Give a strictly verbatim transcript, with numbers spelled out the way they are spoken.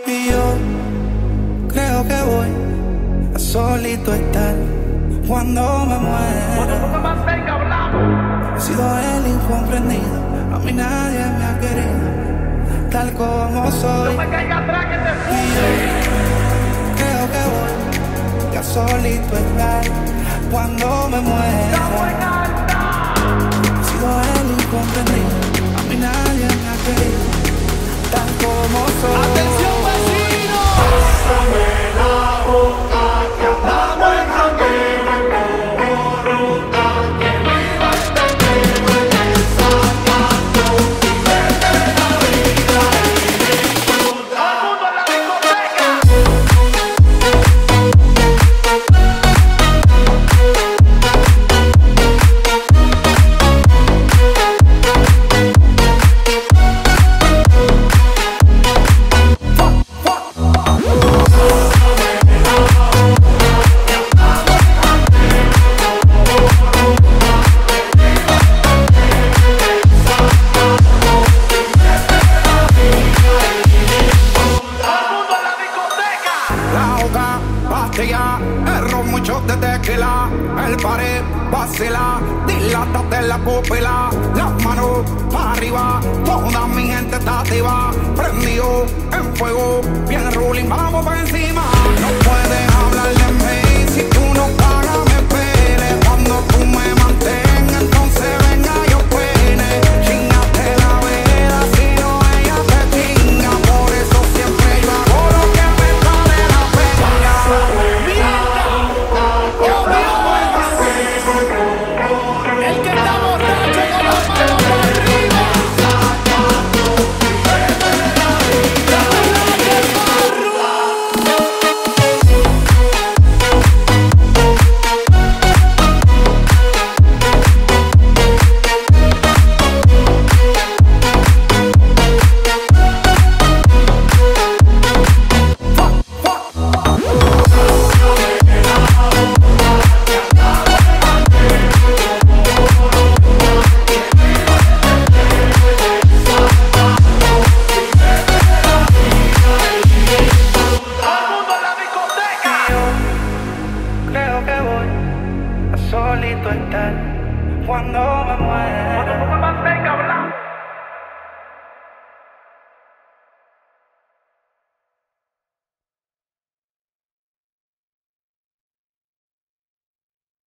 Y yo creo que voy a solito estar cuando me muera. He sido el incomprendido, a mí nadie me ha querido tal como soy. No me caiga atrás que te Y yo creo que voy a solito estar cuando me muera. He sido el incomprendido, a mí nadie me ha querido tal como soy. ¡Atención, vecinos! Pásame la boca, que andamos en jangueo, como ruta, que viva este tema en el zapato, vivete la vida y disfruta. ¡Todo el mundo en la discoteca! La hoja, pastilla, el ron, mucho de tequila, el pared, vacila, dilátate la pupila, las manos para arriba, toda mi gente está activa, prendido en fuego, bien ruling, vamos por encima. No puedes hablar de mí, si tú no pagas me pele, cuando tú me mantengas, entonces venga yo pene, chingate la vela, si no ella te chinga, por eso siempre yo hago lo que me sale la pena. El que está borracho con las manos para arriba. Creo que voy a solito estar cuando me muera.